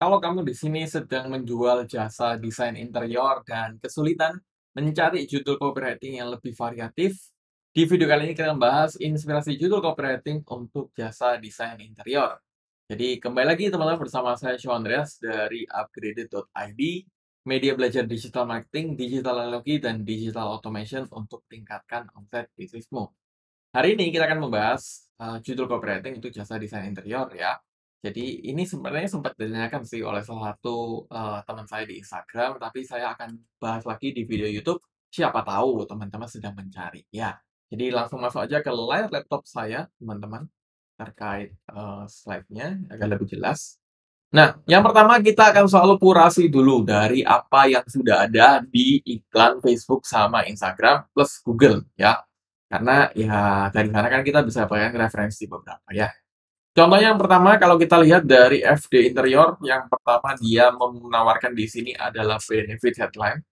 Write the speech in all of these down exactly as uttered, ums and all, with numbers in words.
Kalau kamu di sini sedang menjual jasa desain interior dan kesulitan mencari judul copywriting yang lebih variatif, di video kali ini kita membahas inspirasi judul copywriting untuk jasa desain interior. Jadi kembali lagi teman-teman bersama saya Sean Andreas dari upgraded dot i d, media belajar digital marketing, digital analogi, dan digital automation untuk tingkatkan omset bisnismu. Hari ini kita akan membahas uh, judul copywriting untuk jasa desain interior ya. Jadi ini sebenarnya sempat ditanyakan sih oleh salah satu uh, teman saya di Instagram, tapi saya akan bahas lagi di video YouTube. Siapa tahu teman-teman sedang mencari ya. Jadi langsung masuk aja ke layar laptop saya, teman-teman, terkait uh, slide-nya agar lebih jelas. Nah, yang pertama kita akan selalu kurasi dulu dari apa yang sudah ada di iklan Facebook sama Instagram plus Google ya. Karena ya dari sana kan kita bisa pakai referensi beberapa ya. Contohnya yang pertama kalau kita lihat dari F D Interior, yang pertama dia menawarkan di sini adalah benefit headline.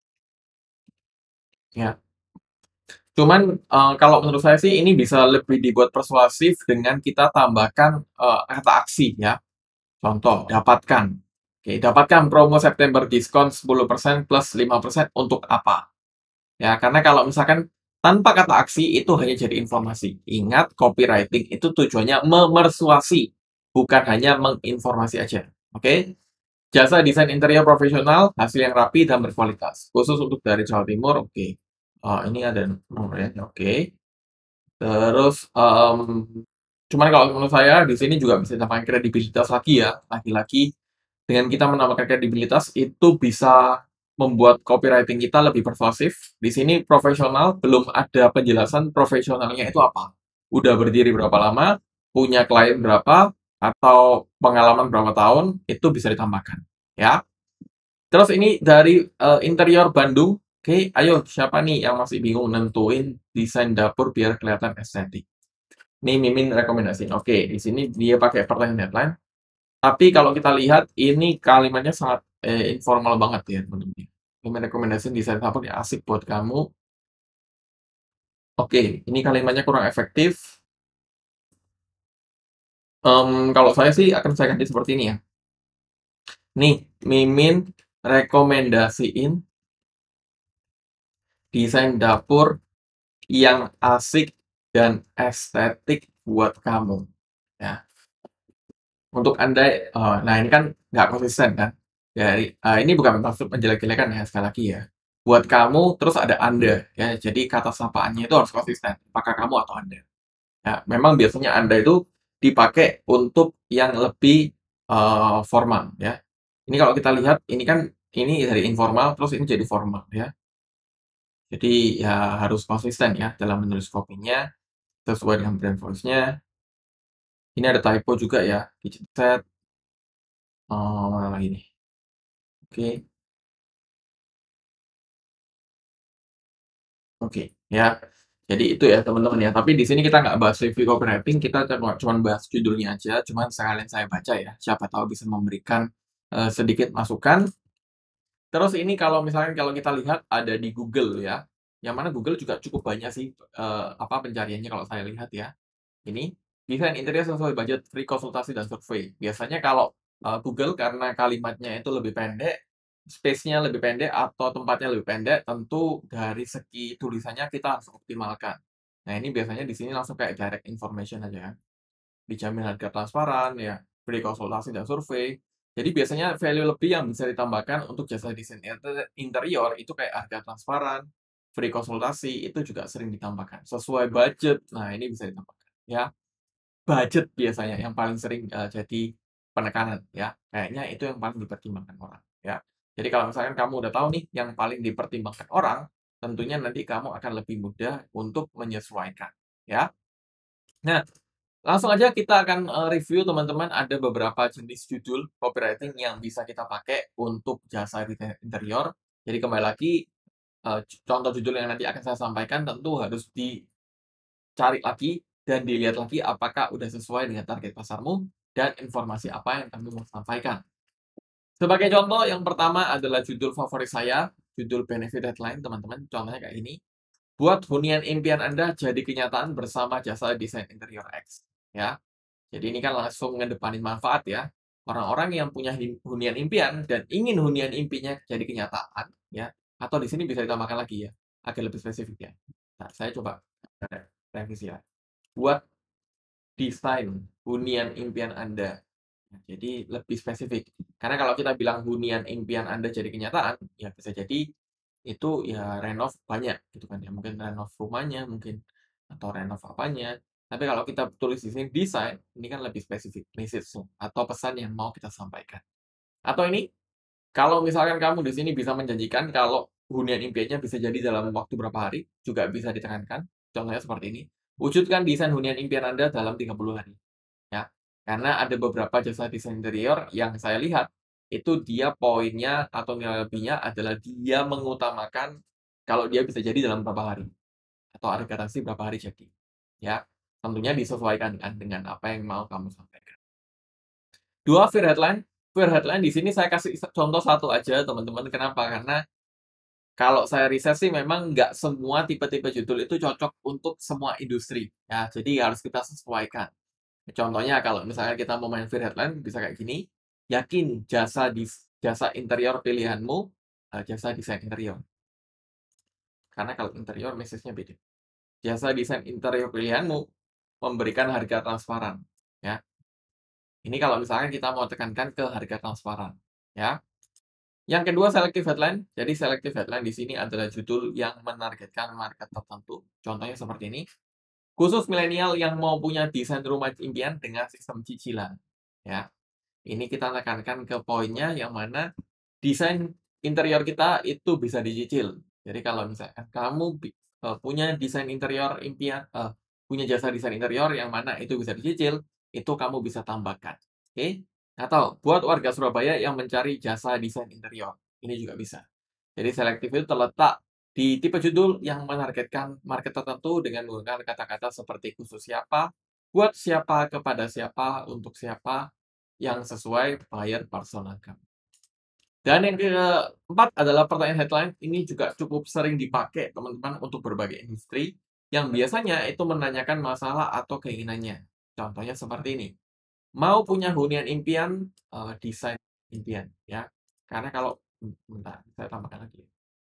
Ya. Cuman eh, kalau menurut saya sih ini bisa lebih dibuat persuasif dengan kita tambahkan eh, kata aksi ya. Contoh, dapatkan. Oke, dapatkan promo September diskon sepuluh persen plus lima persen untuk apa? Ya, karena kalau misalkan tanpa kata aksi itu hanya jadi informasi. Ingat, copywriting itu tujuannya memersuasi, bukan hanya menginformasi aja. Oke? Jasa desain interior profesional, hasil yang rapi dan berkualitas. Khusus untuk dari Jawa Timur, oke. Oh, ini ada nomornya, oke. Terus, em, cuman kalau menurut saya di sini juga bisa ditambahkan kredibilitas lagi ya. Lagi-lagi dengan kita menambahkan kredibilitas itu bisa membuat copywriting kita lebih persuasif. Di sini profesional, belum ada penjelasan profesionalnya itu apa. Udah berdiri berapa lama, punya klien berapa, atau pengalaman berapa tahun, itu bisa ditambahkan. Ya. Terus ini dari eh, interior Bandung. Oke, ayo siapa nih yang masih bingung nentuin desain dapur biar kelihatan estetik? Ini Mimin rekomendasiin. Oke, di sini dia pakai pertanyaan headline. Tapi kalau kita lihat ini kalimatnya sangat eh, informal banget ya, teman-teman. Mimin rekomendasiin desain dapur yang asik buat kamu. Oke, ini kalimatnya kurang efektif. Em, kalau saya sih akan saya ganti seperti ini ya. Nih, Mimin rekomendasiin desain dapur yang asik dan estetik buat kamu. Ya, untuk Anda, eh, nah ini kan nggak konsisten kan? Dari eh, ini bukan maksud menjelek-jelekan ya sekali lagi ya. Buat kamu terus ada Anda ya. Jadi kata sapaannya itu harus konsisten. Apakah kamu atau Anda? Ya, memang biasanya Anda itu dipakai untuk yang lebih eh, formal ya. Ini kalau kita lihat ini kan ini dari informal terus ini jadi formal ya. Jadi ya harus konsisten ya dalam menulis kopinya sesuai dengan brand voice-nya. Ini ada typo juga ya, kitchen set. Oh, mana lagi nih? Oke, oke, ya. Jadi itu ya teman-teman ya. Tapi di sini kita nggak bahas review copywriting, kita cuma cuma bahas judulnya aja. Cuman sekalian saya baca ya. Siapa tahu bisa memberikan eh, sedikit masukan. Terus ini kalau misalkan kalau kita lihat ada di Google ya. Yang mana Google juga cukup banyak sih eh, apa pencariannya kalau saya lihat ya. Ini desain interior sesuai budget, free konsultasi dan survei. Biasanya kalau uh, Google karena kalimatnya itu lebih pendek, space-nya lebih pendek atau tempatnya lebih pendek, tentu dari segi tulisannya kita harus optimalkan. Nah, ini biasanya di sini langsung kayak direct information aja ya. Dijamin harga transparan, ya, free konsultasi dan survei. Jadi biasanya value lebih yang bisa ditambahkan untuk jasa desain inter- interior itu kayak harga transparan, free konsultasi itu juga sering ditambahkan. Sesuai budget, nah ini bisa ditambahkan ya. Budget biasanya yang paling sering, eee, jadi penekanan ya, kayaknya itu yang paling dipertimbangkan orang, ya. Jadi kalau misalkan kamu udah tahu nih yang paling dipertimbangkan orang, tentunya nanti kamu akan lebih mudah untuk menyesuaikan, ya. Nah, langsung aja kita akan, eee, review teman-teman ada beberapa jenis judul copywriting yang bisa kita pakai untuk jasa retail interior. Jadi kembali lagi, eee, contoh judul yang nanti akan saya sampaikan tentu harus di cari lagi dan dilihat lagi apakah udah sesuai dengan target pasarmu dan informasi apa yang kami mau sampaikan. Sebagai contoh, yang pertama adalah judul favorit saya, judul benefit headline, teman-teman. Contohnya kayak ini. Buat hunian impian Anda jadi kenyataan bersama jasa desain interior X. Ya, jadi ini kan langsung ngedepanin manfaat ya. orang-orang yang punya hin hunian impian dan ingin hunian impiannya jadi kenyataan, ya, atau di sini bisa ditambahkan lagi ya, agar lebih spesifik ya. Nah, saya coba re revisi ya. Buat desain hunian impian Anda. Nah, jadi lebih spesifik. Karena kalau kita bilang hunian impian Anda jadi kenyataan, ya bisa jadi itu ya renov banyak gitu kan ya. Mungkin renov rumahnya mungkin atau renov apanya. Tapi kalau kita tulis di sini desain, ini kan lebih spesifik message atau pesan yang mau kita sampaikan. Atau ini, kalau misalkan kamu di sini bisa menjanjikan kalau hunian impiannya bisa jadi dalam waktu berapa hari, juga bisa ditekankan. Contohnya seperti ini. Wujudkan desain hunian impian Anda dalam tiga puluh hari. Ya, karena ada beberapa jasa desain interior yang saya lihat, itu dia poinnya atau nilai lebihnya adalah dia mengutamakan kalau dia bisa jadi dalam berapa hari, atau ada garansi berapa hari jadi. Ya, tentunya disesuaikan kan dengan apa yang mau kamu sampaikan. Dua, Fear headline. Fear headline di sini saya kasih contoh satu aja teman-teman, kenapa? Karena kalau saya riset sih memang nggak semua tipe-tipe judul itu cocok untuk semua industri, ya, jadi harus kita sesuaikan. Contohnya kalau misalnya kita mau main fear headline bisa kayak gini, yakin jasa dis jasa interior pilihanmu, eee, jasa desain interior. Karena kalau interior message-nya beda. Jasa desain interior pilihanmu memberikan harga transparan, ya. Ini kalau misalkan kita mau tekankan ke harga transparan, ya. Yang kedua selective headline. Jadi selective headline di sini adalah judul yang menargetkan market tertentu. Contohnya seperti ini, khusus milenial yang mau punya desain rumah impian dengan sistem cicilan, ya. Ini kita tekankan ke poinnya yang mana desain interior kita itu bisa dicicil. Jadi kalau misalkan kamu bi eee, punya desain interior impian eee, punya jasa desain interior yang mana itu bisa dicicil, itu kamu bisa tambahkan, oke? Atau buat warga Surabaya yang mencari jasa desain interior, ini juga bisa. Jadi selektif itu terletak di tipe judul yang menargetkan market tertentu dengan menggunakan kata-kata seperti khusus siapa, buat siapa, kepada siapa, untuk siapa, yang sesuai buyer persona kamu. Dan yang keempat adalah pertanyaan headline, ini juga cukup sering dipakai teman-teman untuk berbagai industri, yang biasanya itu menanyakan masalah atau keinginannya. Contohnya seperti ini, mau punya hunian impian, eee, desain impian, ya. Karena kalau bentar, saya tambahkan lagi.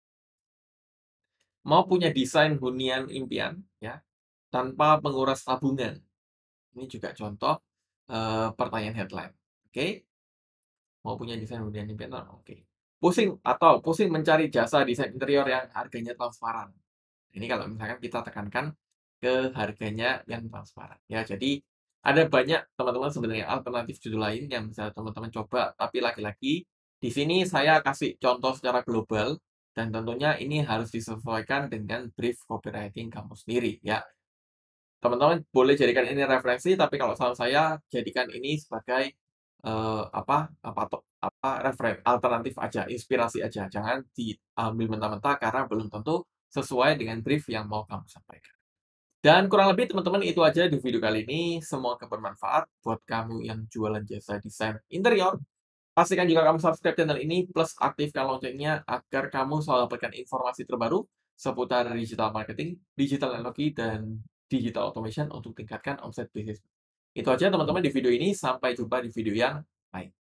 Mau punya desain hunian impian, ya, tanpa menguras tabungan. Ini juga contoh, eee, pertanyaan headline, oke? Mau punya desain hunian impian, oke. Pusing atau pusing mencari jasa desain interior yang harganya transparan. Ini kalau misalkan kita tekankan ke harganya yang transparan. Ya, jadi ada banyak teman-teman sebenarnya alternatif judul lain yang bisa teman-teman coba, tapi lagi-lagi di sini saya kasih contoh secara global dan tentunya ini harus disesuaikan dengan brief copywriting kamu sendiri ya. Teman-teman boleh jadikan ini referensi, tapi kalau saran saya jadikan ini sebagai, eee, apa apa to apa, referen alternatif aja, inspirasi aja, jangan diambil mentah-mentah karena belum tentu sesuai dengan brief yang mau kamu sampaikan. Dan kurang lebih teman-teman itu aja di video kali ini, semoga bermanfaat buat kamu yang jualan jasa desain interior. Pastikan juga kamu subscribe channel ini, plus aktifkan loncengnya agar kamu selalu dapatkan informasi terbaru seputar digital marketing, digital teknologi, dan digital automation untuk tingkatkan omset bisnis. Itu aja teman-teman di video ini, sampai jumpa di video yang lain.